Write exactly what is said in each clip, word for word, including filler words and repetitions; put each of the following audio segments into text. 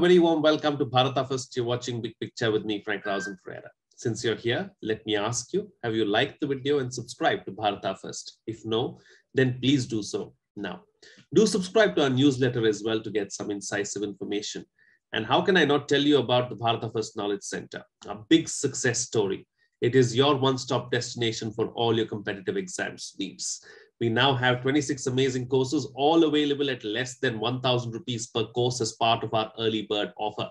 very warm welcome to Bharata First. You're watching Big Picture with me, Frank Rausen Ferreira. Since you're here, let me ask you, have you liked the video and subscribed to Bharata First? If no, then please do so now. Do subscribe to our newsletter as well to get some incisive information. And how can I not tell you about the Bharata First Knowledge Center, a big success story. It is your one-stop destination for all your competitive exams needs. We now have twenty-six amazing courses, all available at less than one thousand rupees per course as part of our early bird offer.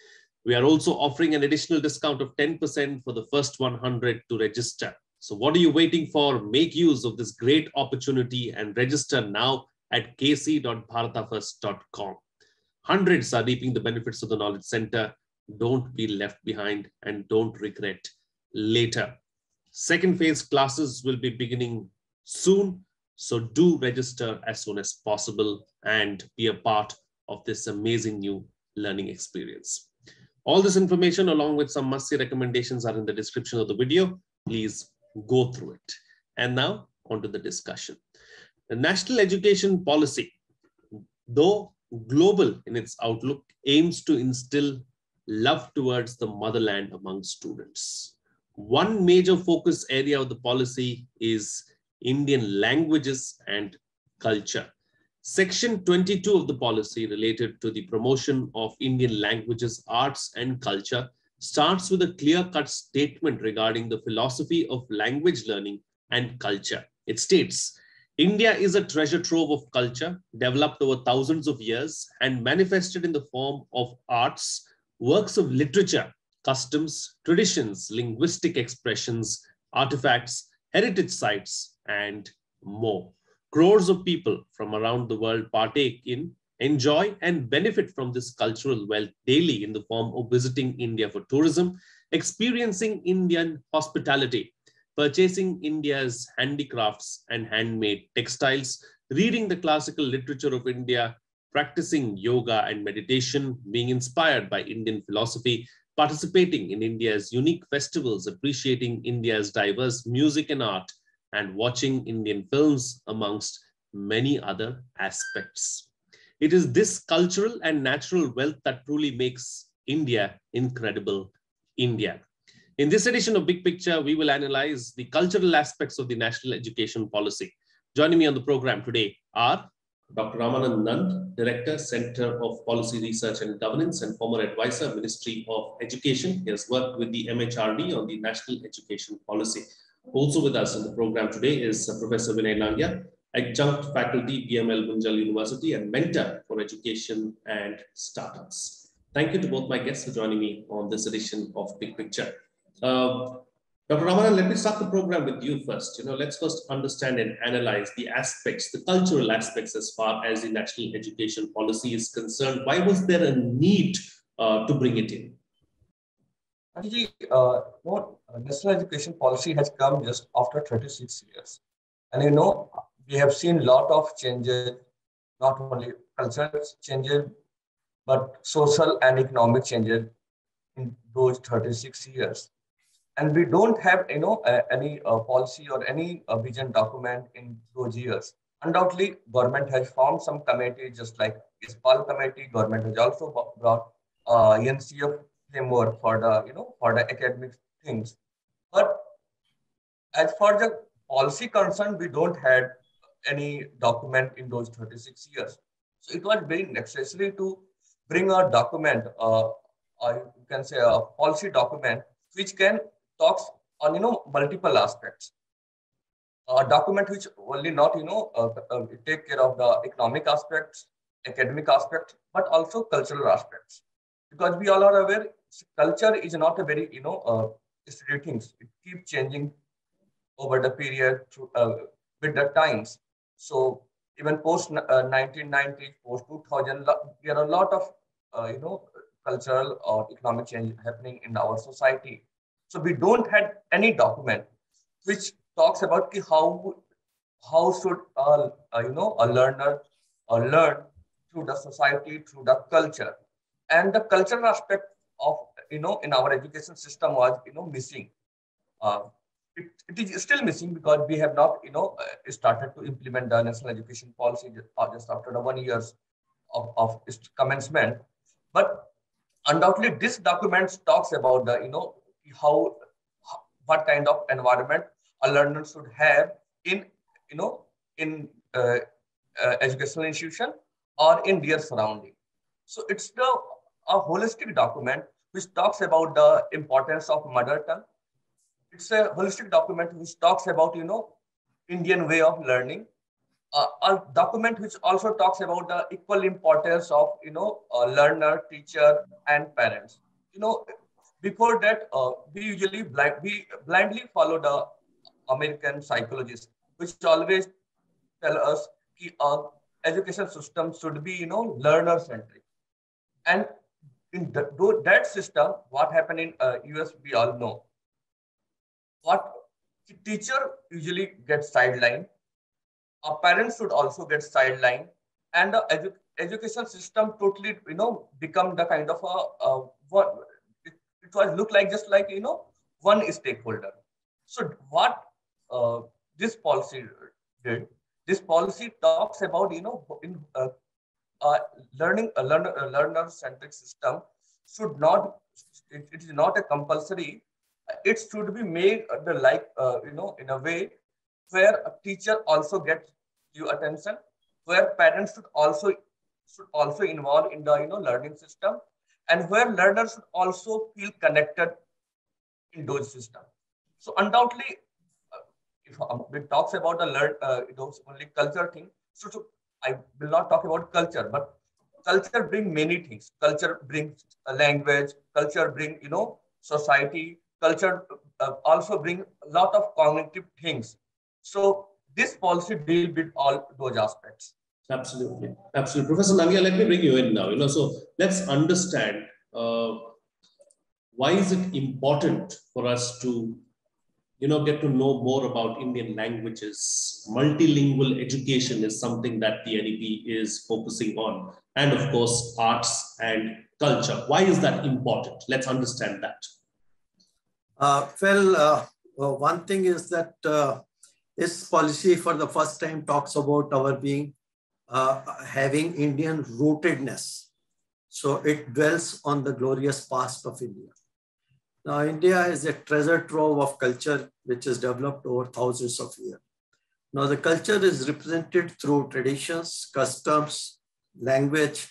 We are also offering an additional discount of ten percent for the first one hundred to register. So what are you waiting for? Make use of this great opportunity and register now at k c dot bharata first dot com. Hundreds are reaping the benefits of the Knowledge Center. Don't be left behind and don't regret later. Second phase classes will be beginning soon. So do register as soon as possible and be a part of this amazing new learning experience. All this information along with some must-see recommendations are in the description of the video. Please go through it. And now on to the discussion. The National Education Policy, though global in its outlook, aims to instill love towards the motherland among students. One major focus area of the policy is Indian languages and culture. Section twenty-two of the policy related to the promotion of Indian languages, arts and culture starts with a clear-cut statement regarding the philosophy of language learning and culture. It states, India is a treasure trove of culture developed over thousands of years and manifested in the form of arts, works of literature, customs, traditions, linguistic expressions, artifacts, heritage sites, and more. Crores of people from around the world partake in, enjoy, and benefit from this cultural wealth daily in the form of visiting India for tourism, experiencing Indian hospitality, purchasing India's handicrafts and handmade textiles, reading the classical literature of India, practicing yoga and meditation, being inspired by Indian philosophy, participating in India's unique festivals, appreciating India's diverse music and art, and watching Indian films, amongst many other aspects. It is this cultural and natural wealth that truly makes India incredible India. In this edition of Big Picture, we will analyze the cultural aspects of the National Education Policy. Joining me on the program today are Doctor Ramanand Nand, Director, Center of Policy Research and Governance and former advisor, Ministry of Education. He has worked with the M H R D on the National Education Policy. Also with us in the program today is Professor Vinay Nangia, Adjunct Faculty, P M L Bunjal University and Mentor for Education and Startups. Thank you to both my guests for joining me on this edition of Big Picture. Uh, Doctor Ramanand, let me start the program with you first. You know, let's first understand and analyze the aspects, the cultural aspects as far as the National Education Policy is concerned. Why was there a need uh, to bring it in? Actually, uh, what National Education Policy has come just after thirty-six years. And you know, we have seen a lot of changes, not only cultural changes, but social and economic changes in those thirty-six years. And we don't have, you know, uh, any uh, policy or any uh, vision document in those years. Undoubtedly, government has formed some committee, just like ISPAL committee. Government has also brought uh, N C F framework for the, you know, for the academic things. But as far as the policy concerned, we don't have any document in those thirty-six years. So it was very necessary to bring a document, uh, or you can say a policy document, which can talk on, you know, multiple aspects. A document which only not, you know, uh, uh, take care of the economic aspects, academic aspects, but also cultural aspects. Because we all are aware, culture is not a very, you know, uh, steady things. It keeps changing over the period through, uh, with the times. So even post uh, nineteen ninety, post two thousand, there are a lot of, uh, you know, cultural or economic change happening in our society. So we don't have any document which talks about how how should uh, uh, you know, a learner uh, learn through the society, through the culture. And the cultural aspect of, you know, in our education system was, you know, missing. Uh, it, it is still missing because we have not, you know, uh, started to implement the National Education Policy just, uh, just after the one years of, of its commencement. But undoubtedly, this document talks about the, you know, how, what kind of environment a learner should have in, you know, in uh, uh, educational institution or in their surrounding. So it's the a holistic document which talks about the importance of mother tongue. It's a holistic document which talks about, you know, Indian way of learning. Uh, a document which also talks about the equal importance of, you know, uh, learner, teacher, and parents. You know, before that, uh, we usually blind, we blindly follow the American psychologists, which always tell us that uh, education system should be, you know, learner centric. And in the, that system, what happened in uh, U S, we all know. What the teacher usually gets sidelined, our parents should also get sidelined, and the edu education system totally, you know, become the kind of a, uh, what it, it was look like just like, you know, one stakeholder. So what uh, this policy did, this policy talks about, you know, in uh, uh, learning a learner a learner centric system should not, it, it is not a compulsory, it should be made the like uh, you know, in a way where a teacher also gets due attention, where parents should also should also involve in the, you know, learning system, and where learners should also feel connected in those systems. So undoubtedly, uh, if um, we talks about the learn uh, those only culture thing, so, so I will not talk about culture, but culture bring many things. Culture brings a language. Culture bring, you know, society. Culture uh, also bring a lot of cognitive things. So this policy deal with all those aspects. Absolutely. Absolutely. Professor Nangia, let me bring you in now. You know, so let's understand uh, why is it important for us to, you know, get to know more about Indian languages. Multilingual education is something that the N E P is focusing on. And of course, arts and culture. Why is that important? Let's understand that. Uh, well, uh, well, one thing is that uh, this policy for the first time talks about our being, uh, having Indian rootedness. So it dwells on the glorious past of India. Now, India is a treasure trove of culture which is developed over thousands of years. Now, the culture is represented through traditions, customs, language,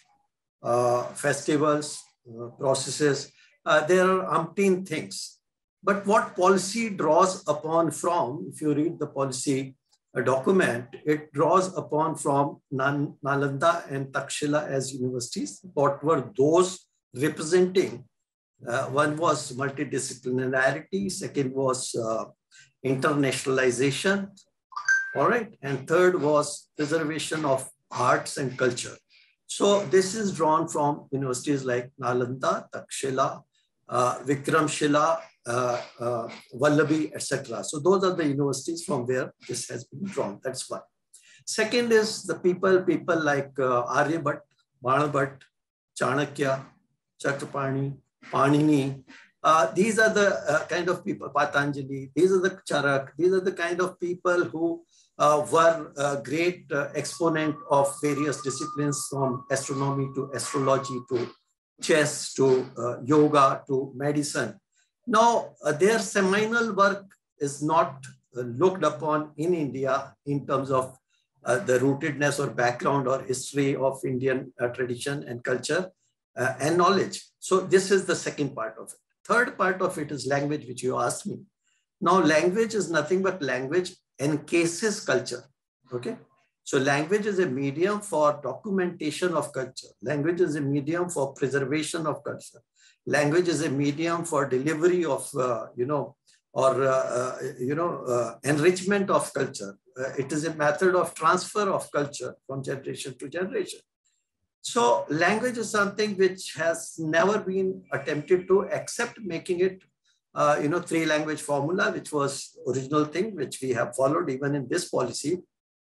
uh, festivals, uh, processes. Uh, there are umpteen things. But what policy draws upon from, if you read the policy uh, document, it draws upon from Nalanda and Takshila as universities. What were those representing? Uh, one was multidisciplinarity, second was uh, internationalization, all right, and third was preservation of arts and culture. So this is drawn from universities like Nalanda, Takshila, uh, Vikramshila, uh, uh, Vallabhi, et cetera. So those are the universities from where this has been drawn. That's one. Second is the people, people like uh, Aryabhat, Banabhat, Chanakya, Chakrapani, Panini. Uh, these are the uh, kind of people, Patanjali, these are the Charak, these are the kind of people who uh, were a great uh, exponent of various disciplines, from astronomy to astrology to chess to uh, yoga to medicine. Now, uh, their seminal work is not uh, looked upon in India in terms of uh, the rootedness or background or history of Indian uh, tradition and culture uh, and knowledge. So this is the second part of it. Third part of it is language, which you asked me. Now, language is nothing but language encases culture, okay? So language is a medium for documentation of culture. Language is a medium for preservation of culture. Language is a medium for delivery of, uh, you know, or, uh, uh, you know, uh, enrichment of culture. Uh, it is a method of transfer of culture from generation to generation. So language is something which has never been attempted to, except making it, uh, you know, three language formula, which was original thing, which we have followed even in this policy.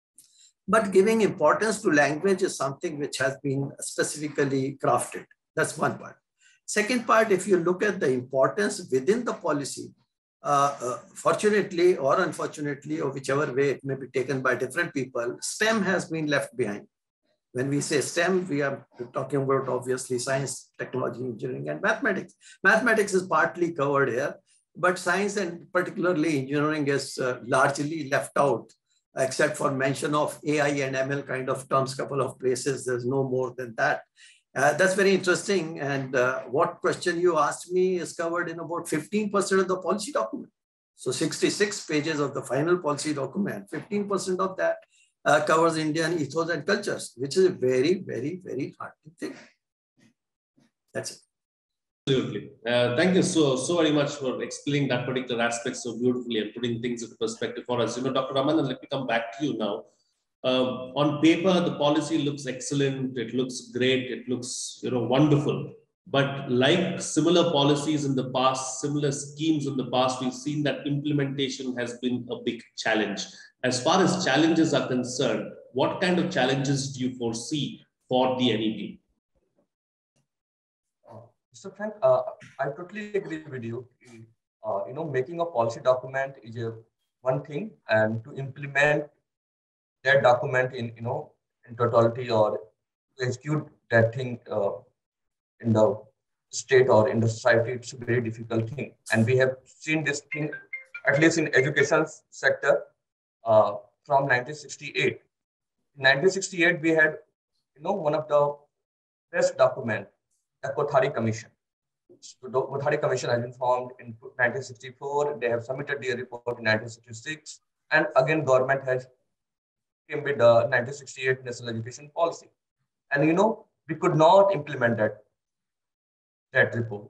But giving importance to language is something which has been specifically crafted. That's one part. Second part, if you look at the importance within the policy, uh, uh, fortunately or unfortunately, or whichever way it may be taken by different people, STEM has been left behind. When we say STEM, we are talking about obviously science, technology, engineering, and mathematics. Mathematics is partly covered here, but science and particularly engineering is uh, largely left out, except for mention of A I and M L kind of terms, couple of places. There's no more than that. Uh, that's very interesting. And uh, what question you asked me is covered in about fifteen percent of the policy document. So sixty-six pages of the final policy document, fifteen percent of that uh, covers Indian ethos and cultures, which is a very, very, very heartening thing. That's it. Absolutely. Uh, thank you so, so very much for explaining that particular aspect so beautifully and putting things into perspective for us. You know, Doctor Ramanand, let me come back to you now. Uh, on paper, the policy looks excellent. It looks great. It looks, you know, wonderful. But like similar policies in the past, similar schemes in the past, we've seen that implementation has been a big challenge. As far as challenges are concerned, what kind of challenges do you foresee for the N E P? Mister Frank, uh, I totally agree with you. Uh, you know, making a policy document is a one thing, and to implement that document in, you know, in totality or to execute that thing uh, in the state or in the society, it's a very difficult thing. And we have seen this thing, at least in education sector, uh, from nineteen sixty-eight. In nineteen sixty-eight, we had, you know, one of the best document, the Kothari Commission. So the Kothari Commission has been formed in nineteen sixty-four. They have submitted their report in nineteen sixty-six. And again, government has came with the nineteen sixty-eight National Education Policy. And, you know, we could not implement that, that report.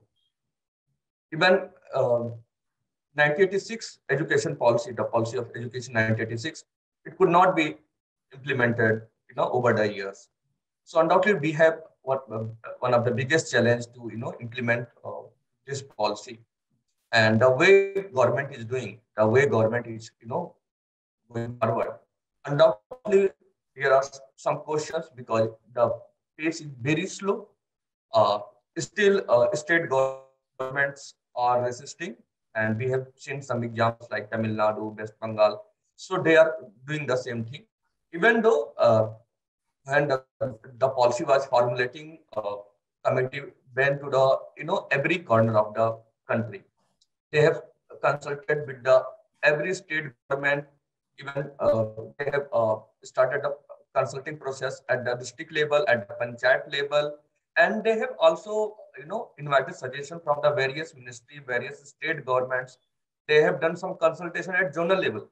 Even uh, nineteen eighty-six education policy, the policy of education nineteen eighty-six, it could not be implemented, you know, over the years. So undoubtedly, we have what uh, one of the biggest challenge to, you know, implement uh, this policy. And the way government is doing, the way government is, you know, going forward, undoubtedly there are some questions because the pace is very slow. Uh, still, uh, state governments are resisting, and we have seen some examples like Tamil Nadu, West Bengal. So they are doing the same thing, even though. Uh, And uh, the policy was formulating, uh, committee went to the, you know, every corner of the country. They have consulted with the every state government. Even uh, they have uh, started a consulting process at the district level, at the panchayat level, and they have also, you know, invited suggestions from the various ministries, various state governments. They have done some consultation at zonal level.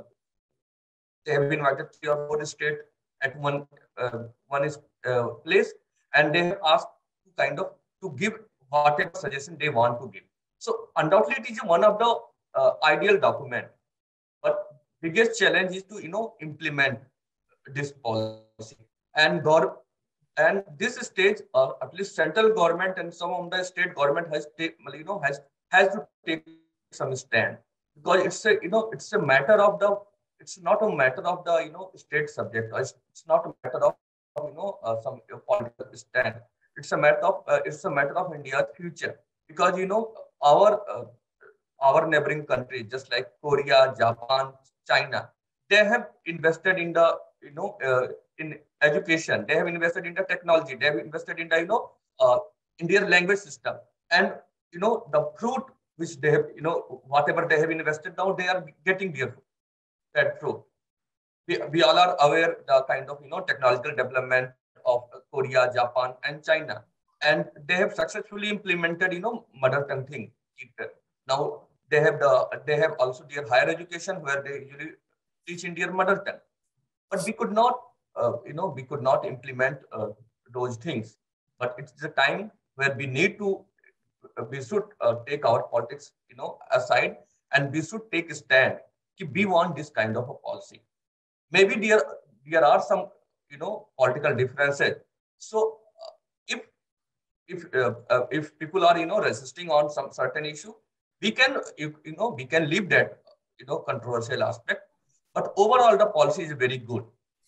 They have invited three or four states at one uh, one is uh, place, and they have asked to kind of to give whatever suggestion they want to give. So undoubtedly, it is one of the uh, ideal document, but biggest challenge is to, you know, implement this policy. And gov and this stage, uh, at least central government and some of the state government has take, you know, has has to take some stand, because it's a, you know, it's a matter of the. It's not a matter of the, you know, state subject. It's, it's not a matter of, you know, uh, some political stand. It's a matter of uh, it's a matter of India's future, because, you know, our uh, our neighboring countries, just like Korea, Japan, China, they have invested in the, you know, uh, in education. They have invested in the technology. They have invested in the, you know, uh, Indian language system, and, you know, the fruit which they have, you know, whatever they have invested now, they are getting their fruit. That fruit. We, we all are aware the kind of, you know, technological development of Korea, Japan, and China, and they have successfully implemented, you know, mother tongue thing. Now they have the they have also their higher education where they usually teach in their mother tongue, but we could not, uh, you know, we could not implement uh, those things. But it's the time where we need to, uh, we should uh, take our politics, you know, aside, and we should take a stand. We want this kind of a policy. Maybe there, there are some, you know, political differences. So uh, if if uh, uh, if people are, you know, resisting on some certain issue, we can, you, you know, we can leave that, you know, controversial aspect. But overall, the policy is very good,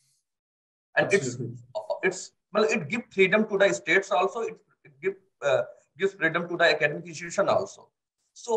and Absolutely. it's it's well, it gives freedom to the states also. It, it gives uh, gives freedom to the academic institution also. So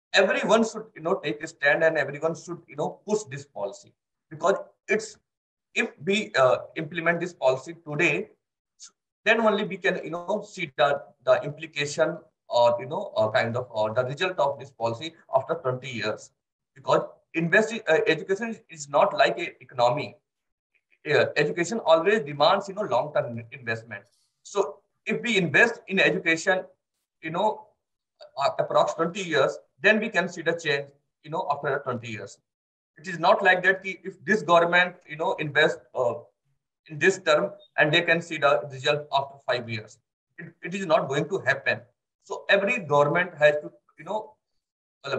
everyone should, you know, take a stand, and everyone should, you know, push this policy, because it's if we uh, implement this policy today, then only we can, you know, see the, the implication or, you know, uh, kind of or the result of this policy after twenty years. Because investing uh, education is not like an economy. Uh, education always demands, you know, long-term investment. So if we invest in education, you know, uh, approx twenty years, then we can see the change, you know, after twenty years. It is not like that if this government, you know, invest uh, in this term and they can see the result after five years. It, it is not going to happen. So every government has to, you know, uh,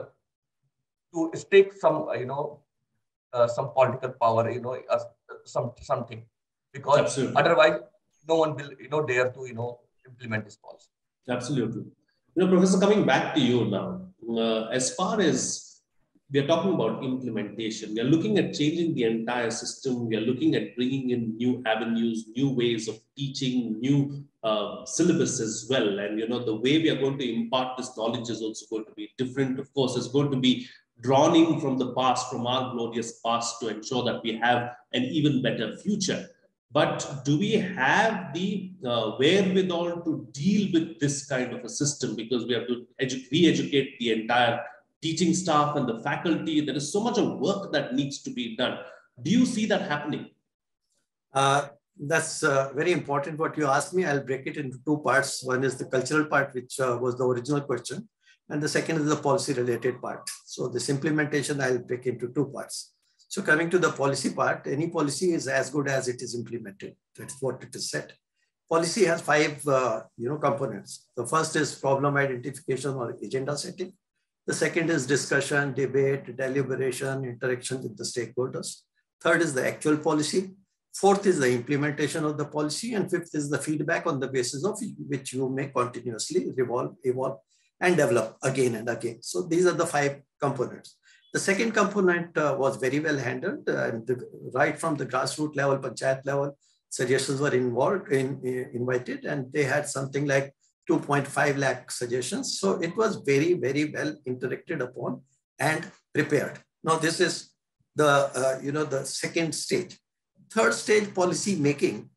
to stake some, uh, you know, uh, some political power, you know, uh, some something, because Absolutely. otherwise no one will, you know, dare to, you know, implement this policy. Absolutely. You know, Professor, coming back to you now, uh, as far as we are talking about implementation, we are looking at changing the entire system. We are looking at bringing in new avenues, new ways of teaching, new uh, syllabus as well. And, you know, the way we are going to impart this knowledge is also going to be different. Of course, it's going to be drawn in from the past, from our glorious past, to ensure that we have an even better future. But do we have the uh, wherewithal to deal with this kind of a system? Because we have to edu- re-educate the entire teaching staff and the faculty. There is so much of work that needs to be done. Do you see that happening? Uh, that's uh, very important what you asked me. I'll break it into two parts. One is the cultural part, which uh, was the original question. And the second is the policy related part. So this implementation, I'll break into two parts. So coming to the policy part, any policy is as good as it is implemented. That's what it is said. Policy has five uh, you know, components. The first is problem identification or agenda setting. The second is discussion, debate, deliberation, interaction with the stakeholders. Third is the actual policy. Fourth is the implementation of the policy. And fifth is the feedback on the basis of which you may continuously revolve, evolve, and develop again and again. So these are the five components. The second component uh, was very well handled, uh, and the, right from the grassroots level, panchayat level, suggestions were involved, in, in, invited, and they had something like two point five lakh suggestions. So it was very, very well interacted upon and prepared. Now this is the, uh, you know, the second stage. Third stage, policy making.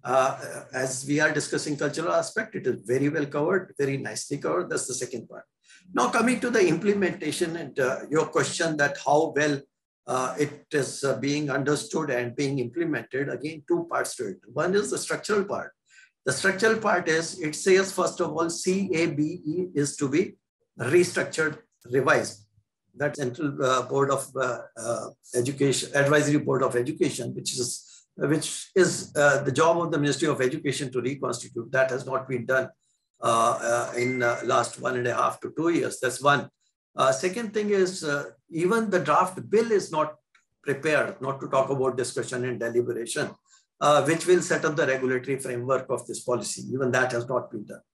Uh, as we are discussing cultural aspect, it is very well covered, very nicely covered. That's the second part. Now coming to the implementation and uh, your question that how well uh, it is uh, being understood and being implemented, again, two parts to it. One is the structural part. The structural part is, it says, first of all, C A B E is to be restructured, revised. That Central uh, Board of uh, uh, Education, Advisory Board of Education, which is which is uh, the job of the Ministry of Education to reconstitute. That has not been done uh, uh, in uh, last one and a half to two years. That's one. Uh, second thing is, uh, even the draft bill is not prepared, not to talk about discussion and deliberation, uh, which will set up the regulatory framework of this policy. Even that has not been done.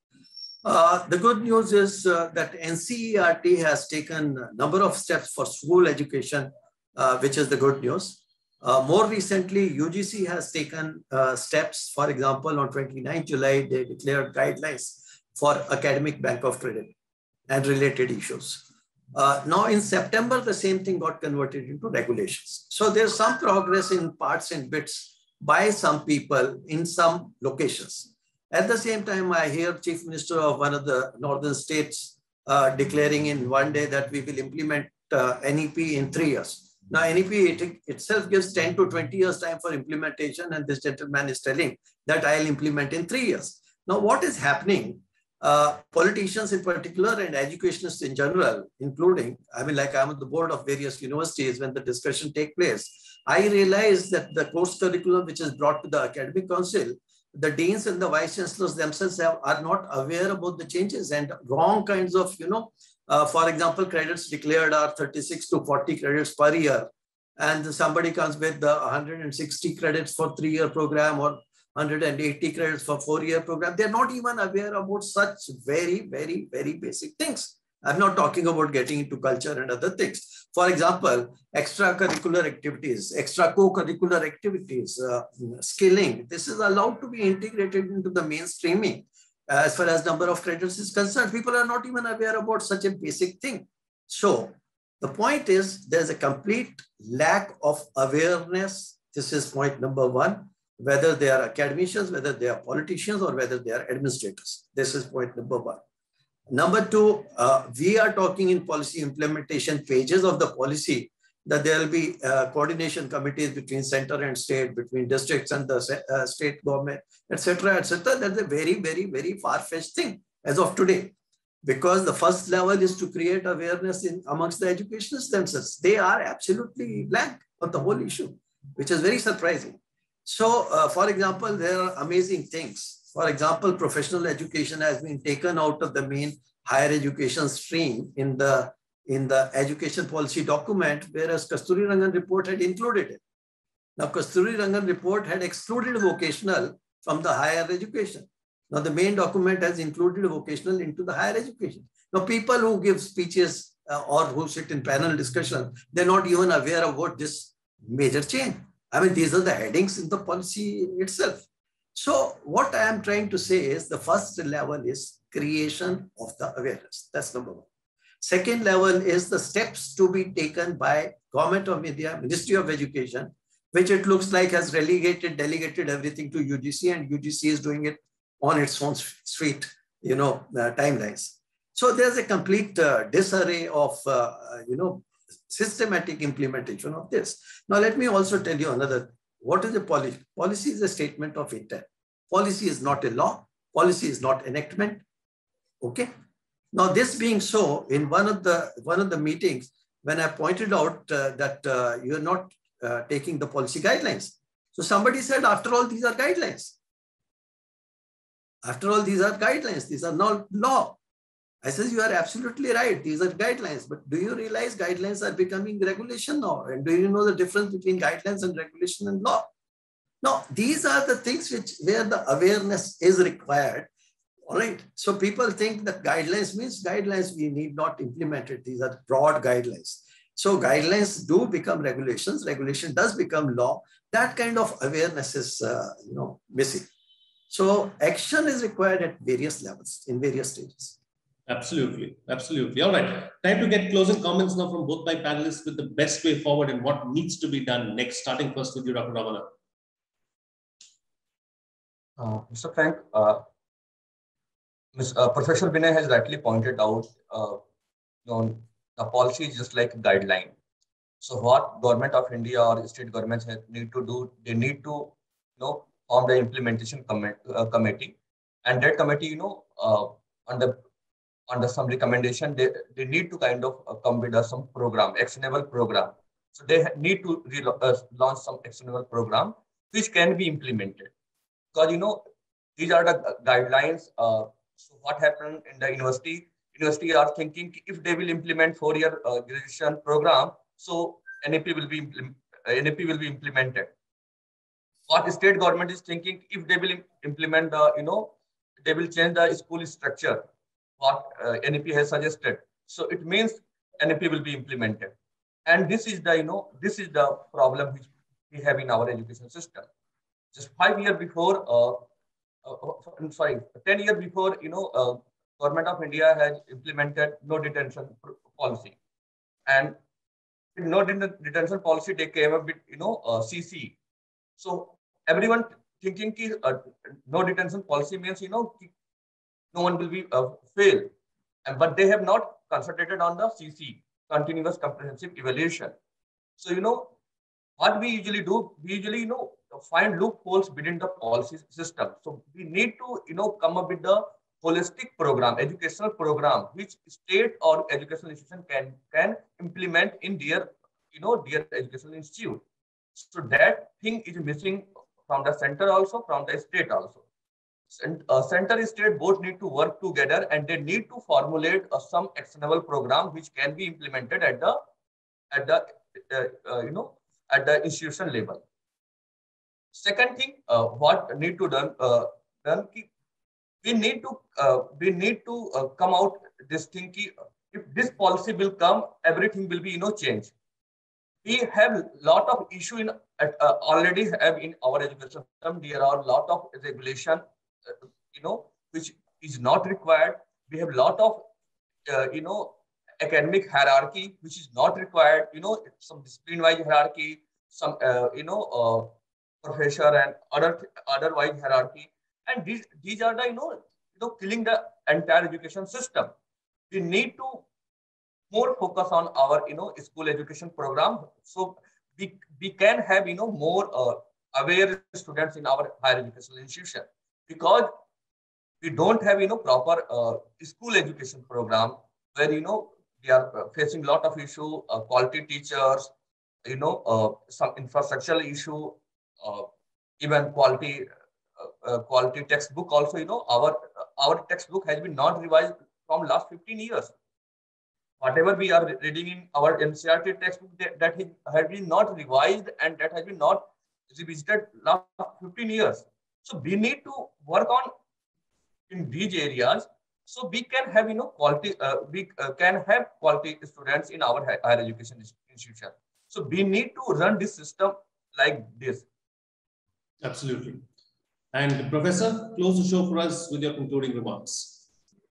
Uh, the good news is uh, that N C E R T has taken a number of steps for school education, uh, which is the good news. Uh, more recently, U G C has taken uh, steps. For example, on twenty-ninth July, they declared guidelines for academic bank of credit and related issues. Uh, now in September, the same thing got converted into regulations. So there's some progress in parts and bits by some people in some locations. At the same time, I hear Chief Minister of one of the northern states uh, declaring in one day that we will implement uh, N E P in three years. Now, N E P it, itself gives ten to twenty years time for implementation, and this gentleman is telling that I'll implement in three years. Now, what is happening? Uh, politicians in particular and educationists in general, including, I mean, like I'm on the board of various universities, when the discussion take place, I realize that the course curriculum which is brought to the academic council, the deans and the vice chancellors themselves have, are not aware about the changes, and wrong kinds of, you know, uh, for example, credits declared are thirty-six to forty credits per year. And somebody comes with the one hundred sixty credits for three-year program or one hundred eighty credits for four-year program. They're not even aware about such very, very, very basic things. I'm not talking about getting into culture and other things. For example, extracurricular activities, extra co-curricular activities, uh, skilling. This is allowed to be integrated into the mainstreaming. As far as number of credits is concerned, people are not even aware about such a basic thing. So the point is, there's a complete lack of awareness This is point number one, whether they are academicians, whether they are politicians, or whether they are administrators. This is point number one. Number two, uh, we are talking in policy implementation pages of the policy that there will be uh, coordination committees between center and state, between districts and the uh, state government, et cetera, et cetera. That's a very, very, very far-fetched thing as of today, because the first level is to create awareness in amongst the educationists themselves. They are absolutely blank on the whole issue, which is very surprising. So, uh, for example, there are amazing things. For example, professional education has been taken out of the main higher education stream in the in the education policy document, whereas Kasturirangan report had included it. Now, Kasturirangan report had excluded vocational from the higher education. Now, the main document has included vocational into the higher education. Now, people who give speeches uh, or who sit in panel discussion, they're not even aware of what this major change. I mean, these are the headings in the policy itself. So what I am trying to say is the first level is creation of the awareness. That's number one. Second level is the steps to be taken by Government of India, Ministry of Education, which it looks like has relegated, delegated everything to U G C, and U G C is doing it on its own sweet, you know, uh, timelines. So there's a complete uh, disarray of, uh, you know, systematic implementation of this. Now, let me also tell you another. What is a policy? Policy is a statement of intent. Policy is not a law. Policy is not enactment. Okay. Now, this being so, in one of the one of the meetings, when I pointed out uh, that uh, you're not uh, taking the policy guidelines, so somebody said, after all, these are guidelines. After all, these are guidelines. These are not law. I says, you are absolutely right. These are guidelines. But do you realize guidelines are becoming regulation now? And do you know the difference between guidelines and regulation and law? Now, these are the things which where the awareness is required. All right. So people think that guidelines means guidelines, we need not implement it. These are broad guidelines. So guidelines do become regulations. Regulation does become law. That kind of awareness is, uh, you know, missing. So action is required at various levels, in various stages. Absolutely. Absolutely. All right. Time to get closing comments now from both my panelists with the best way forward and what needs to be done next, starting first with you, Doctor Ramana. Uh, Mister Frank, uh, Miz Uh, Professor Vinay has rightly pointed out, uh, you know, the policy is just like a guideline. So what government of India or state governments have, need to do, they need to, you know, form the implementation com uh, committee, and that committee, you know, uh, under under some recommendation, they, they need to kind of uh, come with uh, some program, actionable program. So they need to uh, launch some actionable program which can be implemented. Because, you know, these are the guidelines. Uh, so what happened in the university? University are thinking if they will implement four-year uh, graduation program, so N A P will be N A P will be implemented. What state government is thinking, if they will implement the, you know, they will change the school structure, what uh, N A P has suggested. So it means N A P will be implemented. And this is the, you know, this is the problem which we have in our education system. Just five years before, uh, uh, I'm sorry, ten years before, you know, uh, Government of India has implemented no detention policy. And in no detention policy, they came up with, you know, uh, C C. So everyone thinking ki, uh, no detention policy means, you know, no one will be uh, failed. And, but they have not concentrated on the C C, continuous comprehensive evaluation. So, you know, what we usually do, we usually, you know, find loopholes within the policy system. So we need to, you know, come up with the holistic program, educational program, which state or educational institution can, can implement in their, you know, their educational institute. So that thing is missing from the center also, from the state also. Uh, center and state both need to work together, and they need to formulate uh, some actionable program which can be implemented at the at the uh, uh, you know at the institution level. Second thing, uh, what need to done uh, done we need to uh, we need to uh, come out this thing ki, if this policy will come, everything will be, you know, changed. We have a lot of issue in uh, already have in our education system. There are a lot of regulation, uh, you know, which is not required. We have a lot of, uh, you know, academic hierarchy, which is not required. You know, some discipline-wise hierarchy, some, uh, you know, uh, professor and other otherwise hierarchy. And these these are the, you know, you know, killing the entire education system. We need to more focus on our, you know, school education program, so we we can have, you know, more uh, aware students in our higher educational institution, because we don't have, you know, proper uh, school education program, where, you know, we are uh, facing a lot of issue, uh, quality teachers, you know, uh, some infrastructural issue, uh, even quality uh, uh, quality textbook also. You know, our our textbook has been not revised from last fifteen years. Whatever we are reading in our N C E R T textbook, that, that has been not revised, and that has been not revisited last fifteen years. So we need to work on in these areas, so we can have, you know, quality, uh, we uh, can have quality students in our higher education institution. So we need to run this system like this. Absolutely. And Professor, close the show for us with your concluding remarks.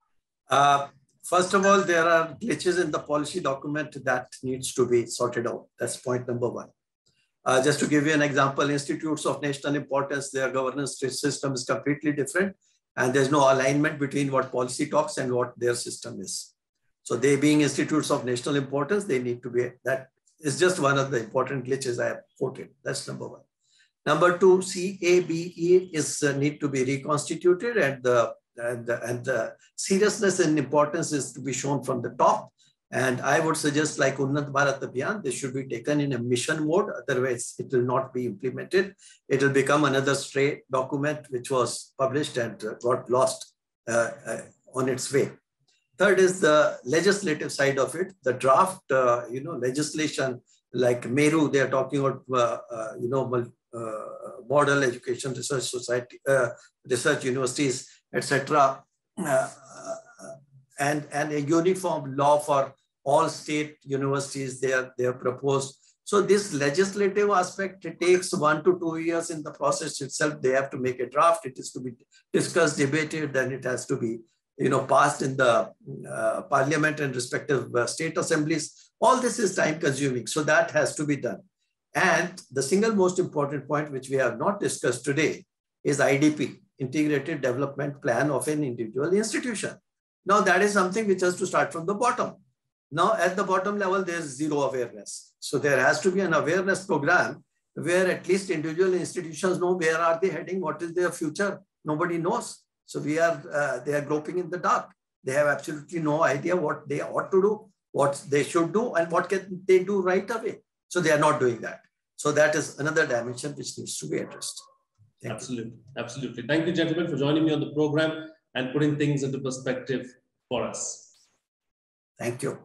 Uh, first of all, there are glitches in the policy document that needs to be sorted out. That's point number one. Uh, just to give you an example, institutes of national importance, their governance system is completely different, and there's no alignment between what policy talks and what their system is. So they being institutes of national importance, they need to be, that is just one of the important glitches I have quoted. That's number one. Number two, C A B E is uh, need to be reconstituted, and the, and, the, and the seriousness and importance is to be shown from the top. And I would suggest, like Unnat Bharat Abhiyan, this should be taken in a mission mode. Otherwise, it will not be implemented. It will become another stray document which was published and uh, got lost uh, uh, on its way. Third is the legislative side of it. The draft, uh, you know, legislation like Meru, they are talking about, uh, uh, you know, uh, model education research society, uh, research universities, et cetera. Uh, and, and a uniform law for all state universities they are, they are proposed. So this legislative aspect, it takes one to two years in the process itself. They have to make a draft. It is to be discussed, debated, then it has to be, you know, passed in the uh, parliament and respective uh, state assemblies. All this is time consuming. So that has to be done. And the single most important point, which we have not discussed today, is I D P, Integrated Development Plan of an individual institution. Now that is something which has to start from the bottom. Now at the bottom level, there's zero awareness. So there has to be an awareness program where at least individual institutions know where are they heading, what is their future. Nobody knows. So we are, uh, they are groping in the dark. They have absolutely no idea what they ought to do, what they should do, and what can they do right away. So they are not doing that. So that is another dimension which needs to be addressed. Thank absolutely, you. absolutely. Thank you, gentlemen, for joining me on the program and putting things into perspective for us. Thank you.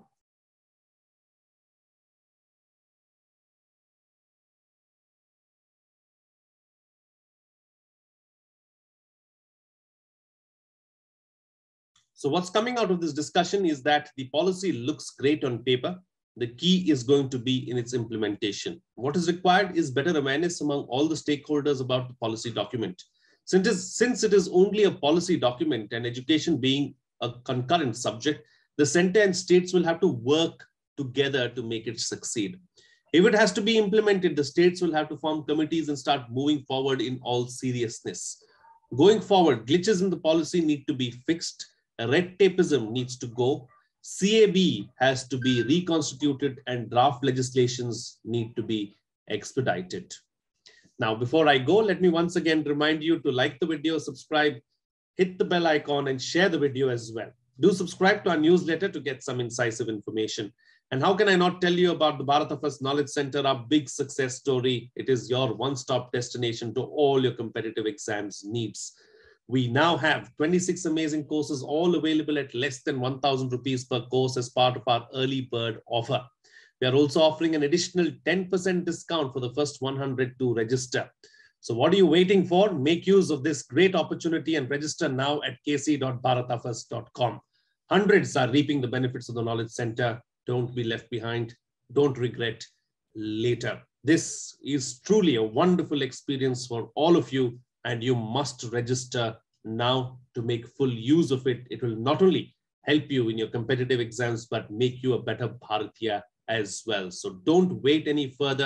So what's coming out of this discussion is that the policy looks great on paper. The key is going to be in its implementation. What is required is better awareness among all the stakeholders about the policy document. Since it is, since it is only a policy document and education being a concurrent subject, the center and states will have to work together to make it succeed. If it has to be implemented, the states will have to form committees and start moving forward in all seriousness. Going forward, glitches in the policy need to be fixed. Red tapeism needs to go. C A B has to be reconstituted and draft legislations need to be expedited. Now, before I go, let me once again remind you to like the video, subscribe, hit the bell icon and share the video as well. Do subscribe to our newsletter to get some incisive information. And how can I not tell you about the Bharatha First Knowledge Center, our big success story? It is your one-stop destination to all your competitive exams needs. We now have twenty-six amazing courses, all available at less than one thousand rupees per course as part of our early bird offer. We are also offering an additional ten percent discount for the first one hundred to register. So what are you waiting for? Make use of this great opportunity and register now at k c dot bharatha first dot com. Hundreds are reaping the benefits of the Knowledge Center. Don't be left behind. Don't regret later. This is truly a wonderful experience for all of you, and you must register now to make full use of it. It will not only help you in your competitive exams, but make you a better Bharatiya as well. So don't wait any further.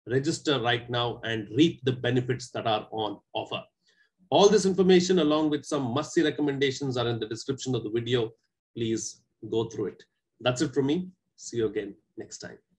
register right now and reap the benefits that are on offer. All this information along with some must-see recommendations are in the description of the video. Please go through it. That's it from me. See you again next time.